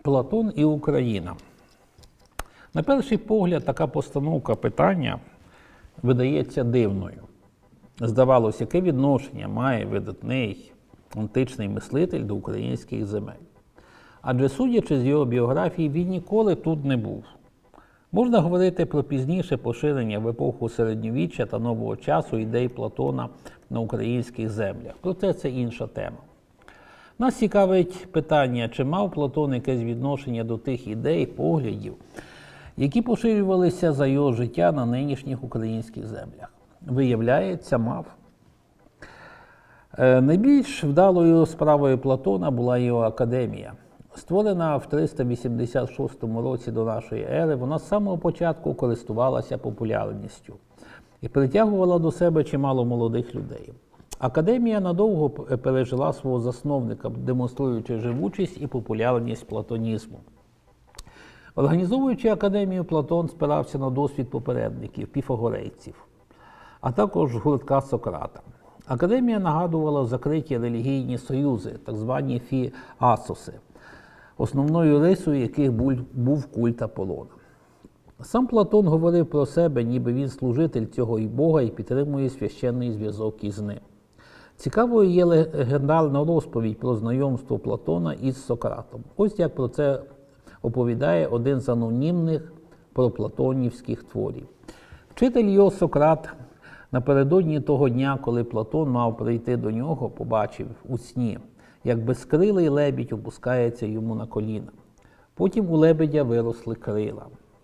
Платон і Україна. На перший погляд, така постановка питання видається дивною. Здавалося, яке відношення має видатний античний мислитель до українських земель. Адже, судячи з його біографії, він ніколи тут не був. Можна говорити про пізніше поширення в епоху середньовіччя та нового часу ідей Платона на українських землях. Проте це інша тема. Нас цікавить питання, чи мав Платон якесь відношення до тих ідей, поглядів, які поширювалися за його життя на нинішніх українських землях. Виявляється, мав. Найбільш вдалою справою Платона була його академія. Створена в 386 році до нашої ери, вона з самого початку користувалася популярністю і притягувала до себе чимало молодих людей. Академія надовго пережила свого засновника, демонструючи живучість і популярність платонізму. Організовуючи академію, Платон спирався на досвід попередників, піфагорейців, а також гуртка Сократа. Академія нагадувала закриті релігійні союзи, так звані фіасоси, основною рисою яких був культ Аполлона. Сам Платон говорив про себе, ніби він служитель цього і Бога і підтримує священний зв'язок із ним. Цікавою є легендарна розповідь про знайомство Платона із Сократом. Ось як про це оповідає один з анонімних проплатонівських творів. Вчитель його Сократ напередодні того дня, коли Платон мав прийти до нього, побачив у сні, як безкрилий лебідь опускається йому на коліна. Потім у лебедя виросли крила.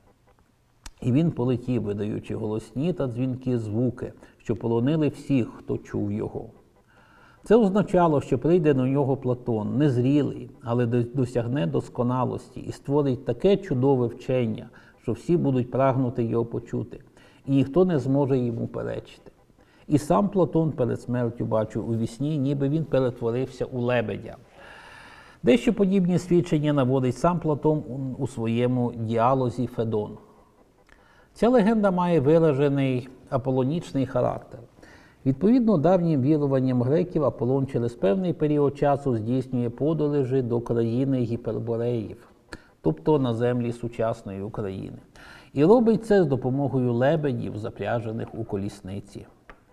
І він полетів, видаючи голосні та дзвінкі звуки, що полонили всіх, хто чув його. Це означало, що прийде до нього Платон, незрілий, але досягне досконалості і створить таке чудове вчення, що всі будуть прагнути його почути, і ніхто не зможе йому перечити. І сам Платон перед смертю бачив у вісні, ніби він перетворився у лебедя. Дещо подібні свідчення наводить сам Платон у своєму діалозі Федон. Ця легенда має виражений аполонічний характер. Відповідно давнім віруванням греків, Аполлон через певний період часу здійснює подорожі до країни Гіпербореїв, тобто на землі сучасної України. І робить це з допомогою лебедів, запряжених у колісниці.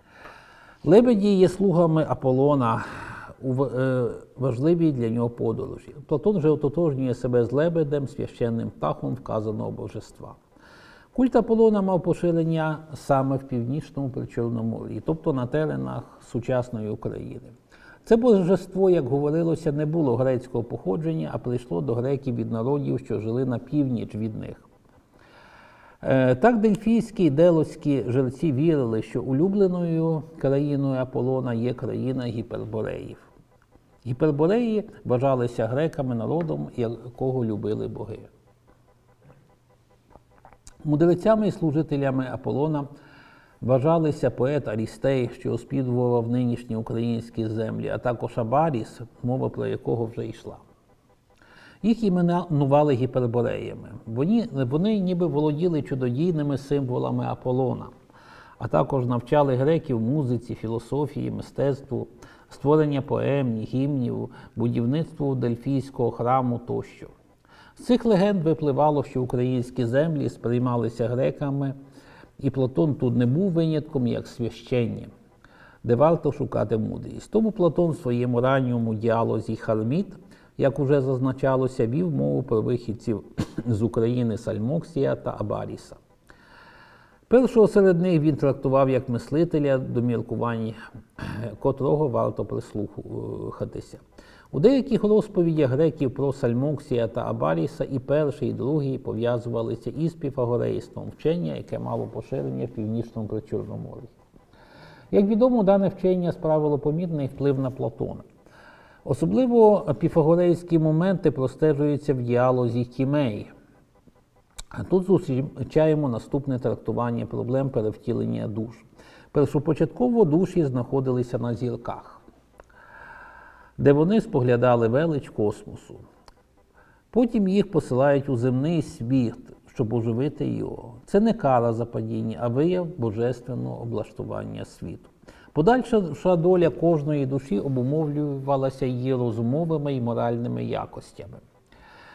Лебеді є слугами Аполлона у важливій для нього подорожі. Платон же ототожнює себе з лебедем, священним птахом вказаного божества. Культ Аполлона мав поширення саме в Північному Причорномор'ї, тобто на теренах сучасної України. Це божество, як говорилося, не було грецького походження, а прийшло до греків від народів, що жили на північ від них. Так дельфійські і делоцькі жерці вірили, що улюбленою країною Аполлона є країна Гіпербореїв. Гіпербореї вважалися греками народом, якого любили боги. Мудрецями і служителями Аполлона вважалися поет Арістей, що оспівував нинішні українські землі, а також Абаріс, мова про якого вже йшла. Їх іменували гіпербореями. Вони ніби володіли чудодійними символами Аполлона, а також навчали греків музиці, філософії, мистецтву, створення поем, гімнів, будівництву Дельфійського храму тощо. З цих легенд випливало, що українські землі сприймалися греками, і Платон тут не був винятком, як священні, де варто шукати мудрість. Тому Платон в своєму ранньому діалозі «Харміт», як уже зазначалося, вів мову про вихідців з України Сальмоксія та Абаріса. Першого серед них він трактував як мислителя, до міркувань котрого варто прислухатися. У деяких розповідях греків про Сальмоксія та Абаріса і перший, і другий пов'язувалися із піфагорейством, вчення, яке мало поширення в Північному Причорномор'ї. Як відомо, дане вчення справило помітний вплив на Платона. Особливо піфагорейські моменти простежуються в діалозі Тімей. Тут зустрічаємо наступне трактування проблем перевтілення душ. Першопочатково душі знаходилися на зірках, де вони споглядали велич космосу. Потім їх посилають у земний світ, щоб оживити його. Це не кара за падіння, а вияв божественного облаштування світу. Подальша доля кожної душі обумовлювалася її розумовими і моральними якостями.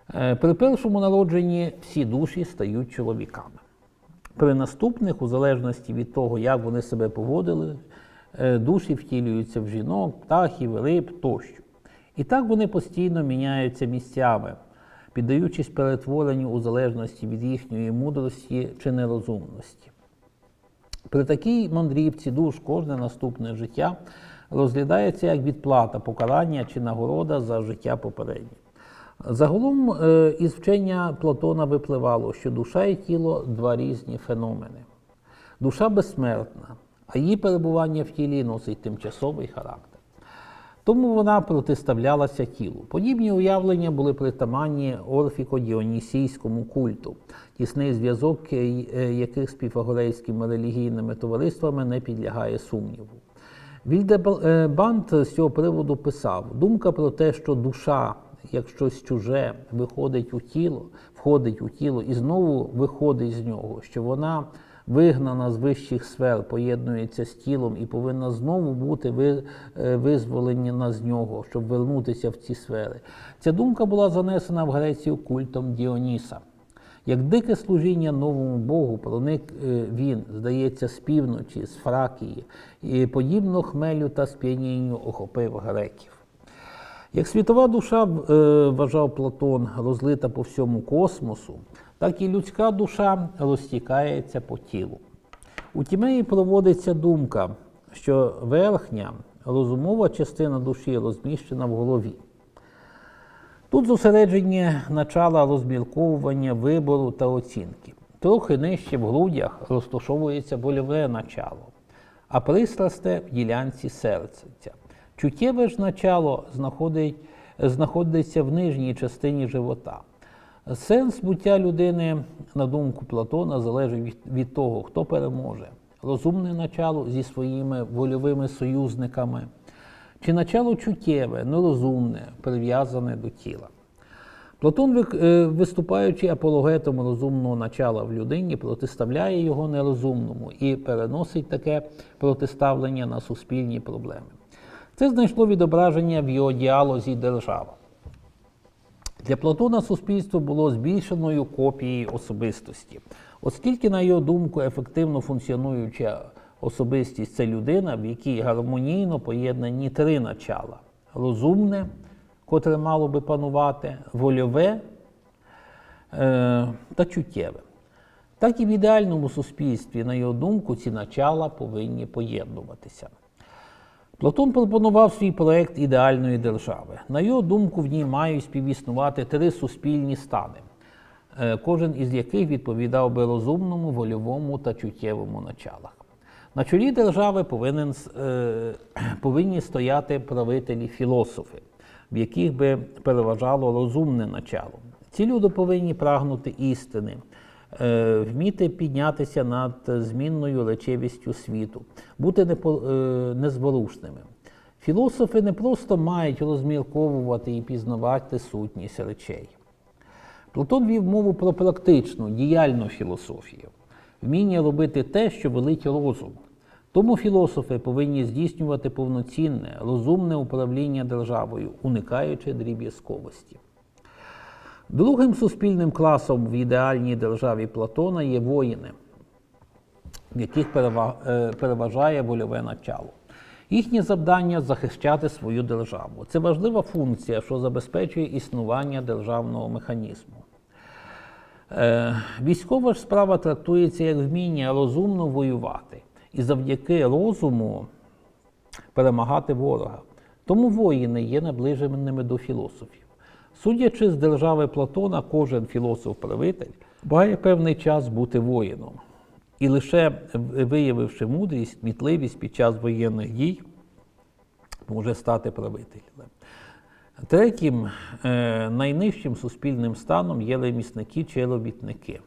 При першому народженні всі душі стають чоловіками. При наступних, у залежності від того, як вони себе поводили, душі втілюються в жінок, птахів, риб тощо. І так вони постійно міняються місцями, піддаючись перетворенню у залежності від їхньої мудрості чи нерозумності. При такій мандрівці душ кожне наступне життя розглядається як відплата, покарання чи нагорода за життя попереднє. Загалом із вчення Платона випливало, що душа і тіло – два різні феномени. Душа безсмертна, а її перебування в тілі носить тимчасовий характер. Тому вона протиставлялася тілу. Подібні уявлення були притаманні орфіко-діонісійському культу, тісний зв'язок яких з піфагорейськими релігійними товариствами не підлягає сумніву. Вільдебанд з цього приводу писав: «Думка про те, що душа, як щось чуже, входить у тіло і знову виходить з нього, що вона вигнана з вищих сфер, поєднується з тілом і повинна знову бути визволена з нього, щоб вернутися в ці сфери». Ця думка була занесена в Грецію культом Діоніса. Як дике служіння новому Богу проник він, здається, з півночі, з Фракії, і подібно хмелю та сп'янінню охопив греків. Як світова душа, вважав Платон, розлита по всьому космосу, так і людська душа розтікається по тілу. У Тімеї проводиться думка, що верхня, розумова частина душі розміщена в голові. Тут зосередження начала розмірковування, вибору та оцінки. Трохи нижче в грудях розташовується вольове начало, а пристрасте в ділянці серця. Чуттєве ж начало знаходиться в нижній частині живота. Сенс буття людини, на думку Платона, залежить від того, хто переможе – розумне начало зі своїми вольовими союзниками, чи начало чуттєве, нерозумне, прив'язане до тіла. Платон, виступаючи апологетом розумного начала в людині, протиставляє його нерозумному і переносить таке протиставлення на суспільні проблеми. Це знайшло відображення в його діалозі «Держава». Для Платона суспільство було збільшеною копією особистості, оскільки, на його думку, ефективно функціонуюча особистість – це людина, в якій гармонійно поєднані три начала – розумне, котре мало би панувати, вольове та чуттєве. Так і в ідеальному суспільстві, на його думку, ці начала повинні поєднуватися. Платон пропонував свій проєкт ідеальної держави. На його думку, в ній мають співіснувати три суспільні стани, кожен із яких відповідав би розумному, вольовому та чуттєвому началах. На чолі держави повинні стояти правителі-філософи, в яких би переважало розумне начало. Ці люди повинні прагнути істини, вміти піднятися над змінною речевістю світу, бути незворушними. Філософи не просто мають розмірковувати і пізнавати сутність речей. Платон вів мову про практичну, діяльну філософію, вміння робити те, що велить розум. Тому філософи повинні здійснювати повноцінне, розумне управління державою, уникаючи дріб'язковості. Другим суспільним класом в ідеальній державі Платона є воїни, в яких переважає вольове начало. Їхнє завдання – захищати свою державу. Це важлива функція, що забезпечує існування державного механізму. Військова ж справа трактується як вміння розумно воювати і завдяки розуму перемагати ворога. Тому воїни є наближеними до філософів. Судячи з держави Платона, кожен філософ-правитель має певний час бути воїном. І лише виявивши мудрість, кмітливість під час воєнних дій, може стати правителем. Третім, найнижчим суспільним станом є ремісники чи робітники.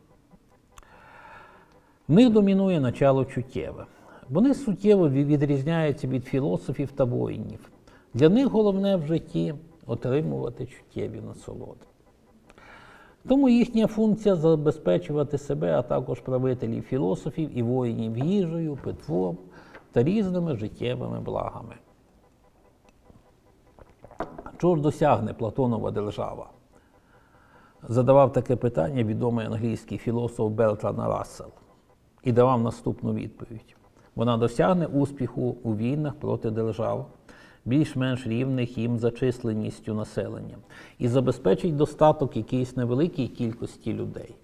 В них домінує начало чуттєве. Вони суттєво відрізняються від філософів та воїнів. Для них головне в житті – отримувати чуттєві насолоди. Тому їхня функція – забезпечувати себе, а також правителів філософів і воїнів їжею, питвом та різними життєвими благами. Чого ж досягне Платонова держава? задавав таке питання відомий англійський філософ Бертранд Рассел і давав наступну відповідь. Вона досягне успіху у війнах проти держав, більш-менш рівних їм за численністю населення, і забезпечить достаток якійсь невеликій кількості людей.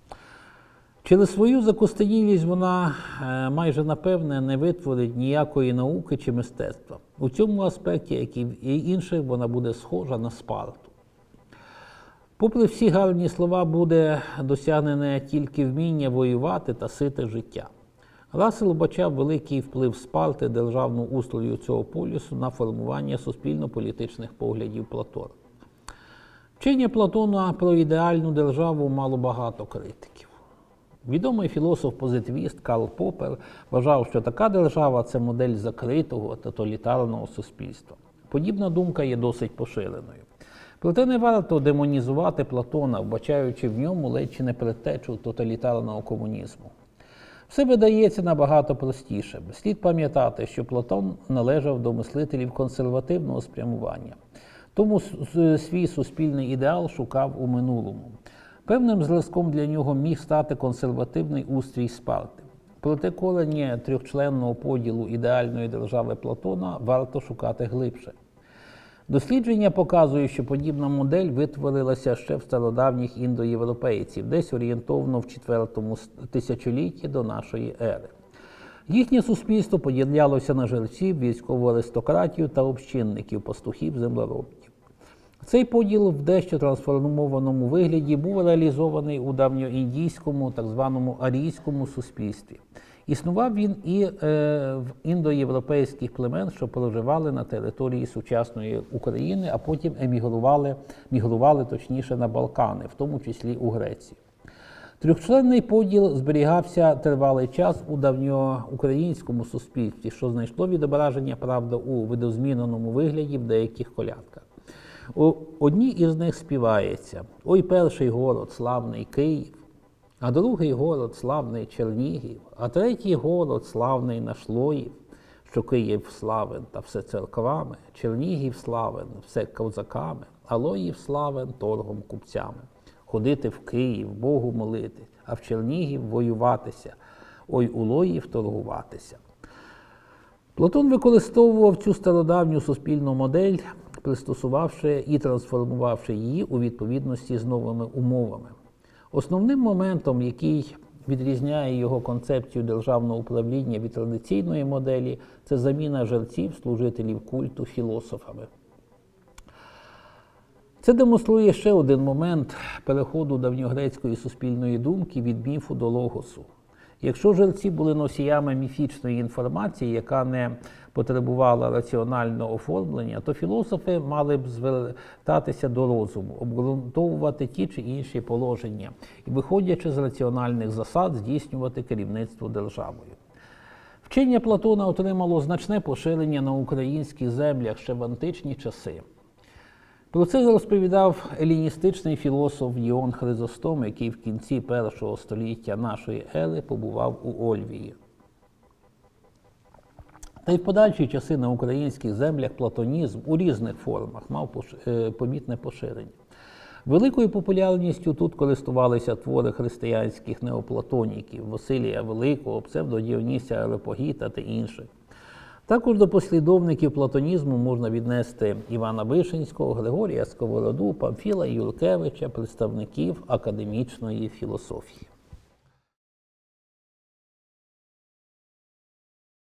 Через свою закостенілість вона майже напевне не витворить ніякої науки чи мистецтва. У цьому аспекті, як і інших, вона буде схожа на Спарту. Попри всі гарні слова, буде досягнене тільки вміння воювати та сите життя. Рассел бачав великий вплив Спарти, державного устрою цього полюсу, на формування суспільно-політичних поглядів Платона. Вчення Платона про ідеальну державу мало багато критиків. Відомий філософ-позитивіст Карл Поппер вважав, що така держава – це модель закритого тоталітарного суспільства. Подібна думка є досить поширеною. Проте не варто демонізувати Платона, вбачаючи в ньому ледь чи не предтечу тоталітарного комунізму. Все видається набагато простіше. Слід пам'ятати, що Платон належав до мислителів консервативного спрямування. Тому свій суспільний ідеал шукав у минулому. Певним зразком для нього міг стати консервативний устрій Спарти. Проте корені трьохчленного поділу ідеальної держави Платона варто шукати глибше. Дослідження показує, що подібна модель витворилася ще в стародавніх індоєвропейців, десь орієнтовно в 4-му тисячолітті до нашої ери. Їхнє суспільство поділялося на жерців, військову аристократію та общинників, пастухів, землеробів. Цей поділ в дещо трансформованому вигляді був реалізований у давньоіндійському, так званому арійському суспільстві. Існував він і в індоєвропейських племен, що проживали на території сучасної України, а потім мігрували точніше на Балкани, в тому числі у Греції. Трьохчленний поділ зберігався тривалий час у давньоукраїнському суспільстві, що знайшло відображення, правда, у видозміненому вигляді в деяких колядках. У одній із них співається: «Ой, перший город, славний Київ, а другий город, славний Чернігів, а третій город, славний наш Лоїв, що Київ славен та все церквами, Чернігів славен все козаками, а Лоїв славен торгом купцями. Ходити в Київ, Богу молити, а в Чернігів воюватися, ой, у Лоїв торгуватися». Платон використовував цю стародавню суспільну модель, пристосувавши і трансформувавши її у відповідності з новими умовами. Основним моментом, який відрізняє його концепцію державного управління від традиційної моделі, це заміна жерців, служителів культу філософами. Це демонструє ще один момент переходу давньогрецької суспільної думки від міфу до логосу. Якщо жерці були носіями міфічної інформації, яка не потребувала раціонального оформлення, то філософи мали б звертатися до розуму, обґрунтовувати ті чи інші положення і, виходячи з раціональних засад, здійснювати керівництво державою. Вчення Платона отримало значне поширення на українських землях ще в античні часи. Про це розповідав еліністичний філософ Діон Хризостом, який в кінці першого століття нашої ери побував у Ольвії. Та й в подальші часи на українських землях платонізм у різних формах мав помітне поширення. Великою популярністю тут користувалися твори християнських неоплатоніків Василія Великого, псевдодіонісія Ареопагіта та інших. Також до послідовників платонізму можна віднести Івана Вишинського, Григорія Сковороду, Памфіла Юркевича, представників академічної філософії.